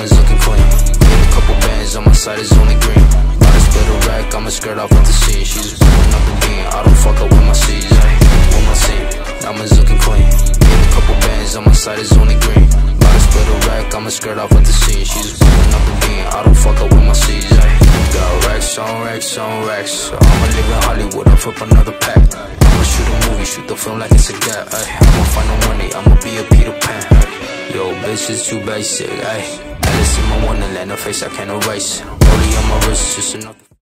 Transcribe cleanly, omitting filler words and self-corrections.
diamonds looking clean. Need a couple bands on my side is only green. About to split a rack, I'ma skirt off with the scene. She's blowing up again, I don't fuck up with my C's, ayy. With my team, diamonds looking clean. Need a couple bands on my side is only green. About to split a rack, I'ma skirt off with the scene. She's blowing up again, I don't fuck up with my C's, ayy. Got racks on racks on racks, so I'ma live in Hollywood, I'll flip another pack. I'ma shoot a movie, shoot the film like it's a gap, ayy. I'ma find the money, I'ma be a Peter Pan, ayy. Yo, bitch is too basic, ayy. Alice in my wonderland, a face I can't erase. Rollie on my wrist, just enough.